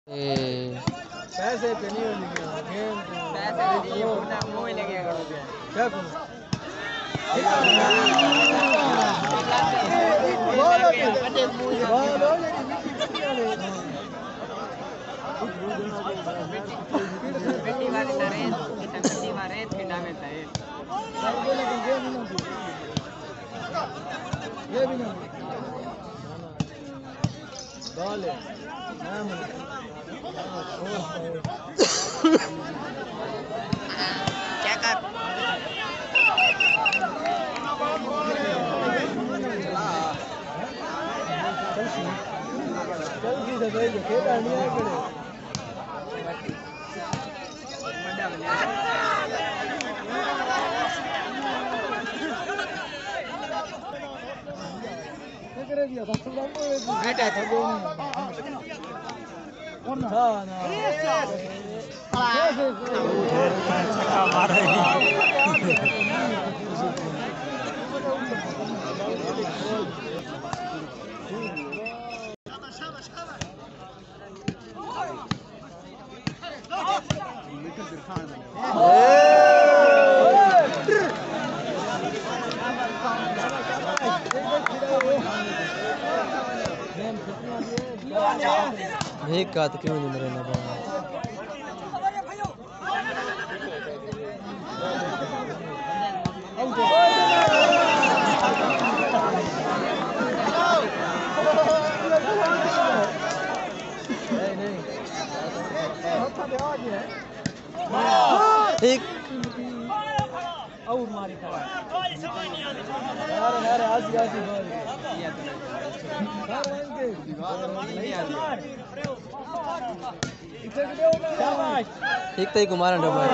पैसे पे नहीं होने पैसे नहीं होना मुंह ही लगे करोगे क्या करूं बेटी वाले रेत बेटी वाले रेत के नामे था ये भी ना डाले नाम क्या कर चल की दे जो के गाड़ी है बड़े करे दिया बस बेटा था दो कौन ना ना छक्का मारेगी एक का तो क्यों नहीं मरे ना एक और मारी था यार आसी आसी एक तई कुमार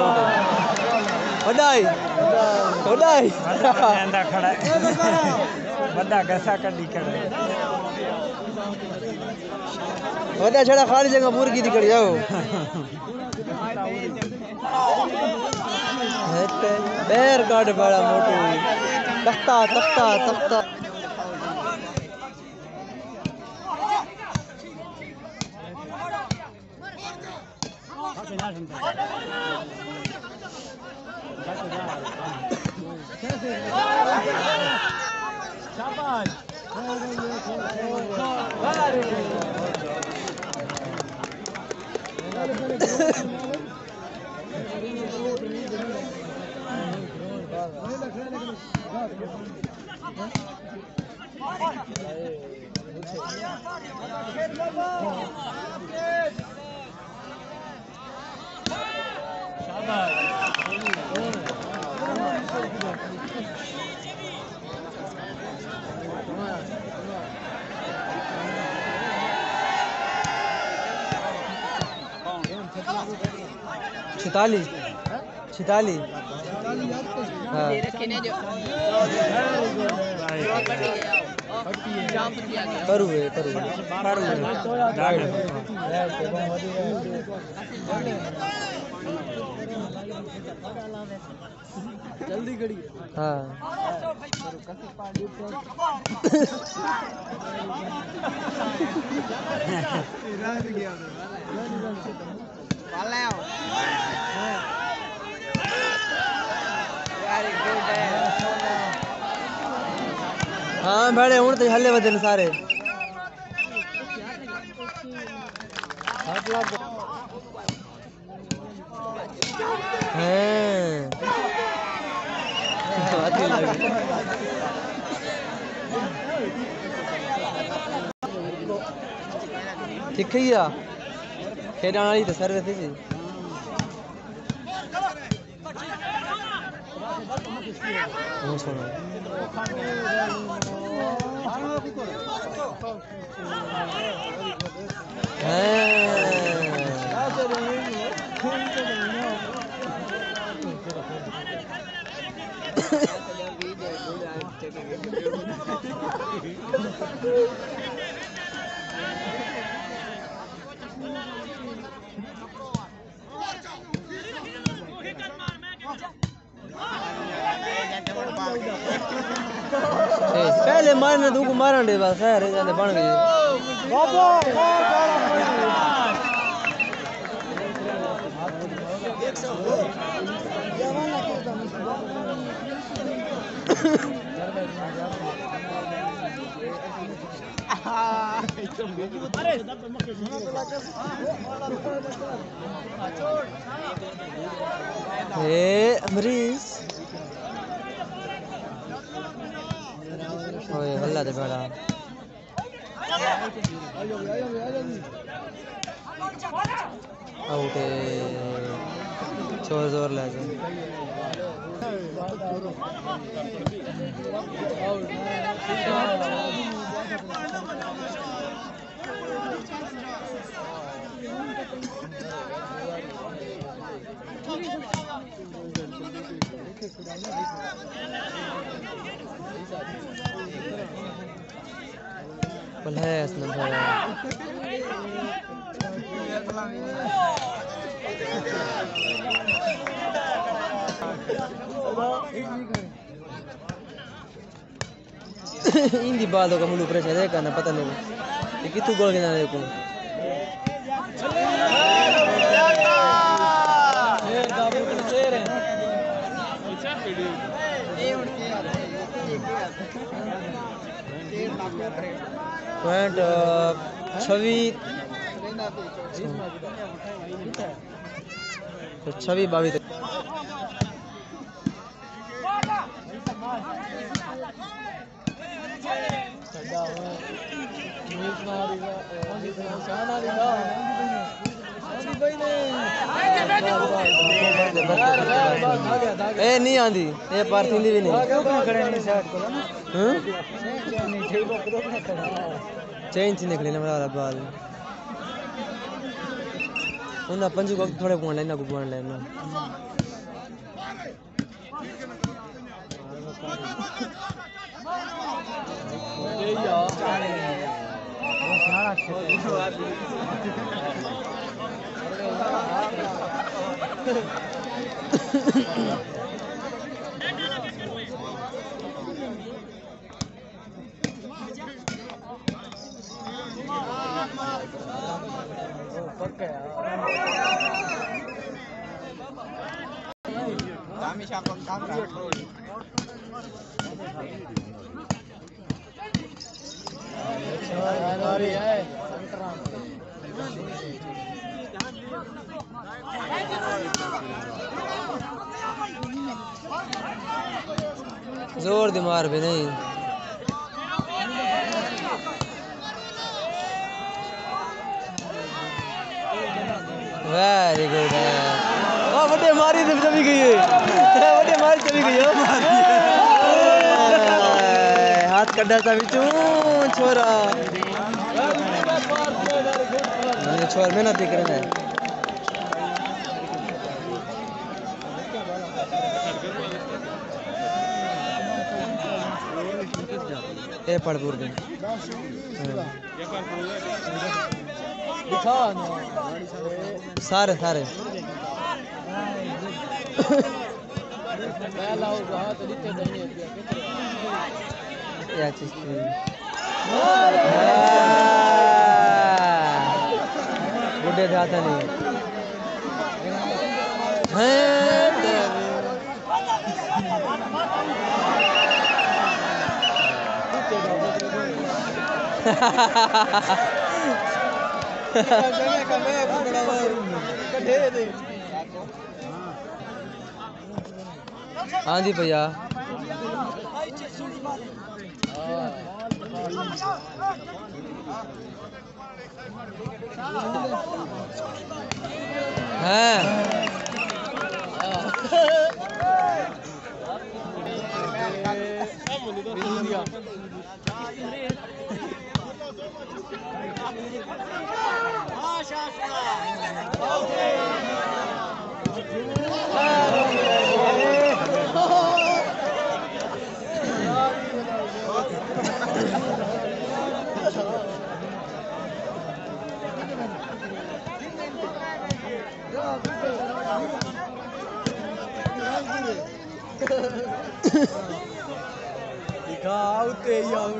वडाई वडाई अंदा खड़ा वडा गसा कड्डी करे वडा छड़ा खाली जगह पूरी की निकल जाओ बैर काट बड़ा मोटू तख्ता तख्ता तख्ता छिताली छिताली हाँ करू है जल्दी करी हाँ हाँ बड़े हूँ तो हल्ले बदल सारे ठीक है या खेलने वाली तो सर्विस थी वो सुनो पहले मारने तू को मारन दे बस है रे जाने बन गई मरीज ओए हल्ला दे बड़ा आउट जोर जोर लगे والهاس من هذا Hindi balo kamu lu presiden karena pata nih, itu gol kena aku. Point 26-22 नहीं आंदी ये पार्थिंदी भी नहीं चेंज निकली ना मेरा बाल उन अपन जी को थोड़े पॉइंट लेना को पॉइंट लेना Kami siya kung kamera. जोर दिमाग भी नहीं वेरी गुड ओ बड़े मारी जब चली गई है बड़े मारी चली गई है हाथ कड्डा था बिचू छोरा मैंने छोर में ना दिख रहा है ये पड़पुर के सारे सारे या चीज बुढ़े जाता नहीं हाँ जी भैया दिखाते यार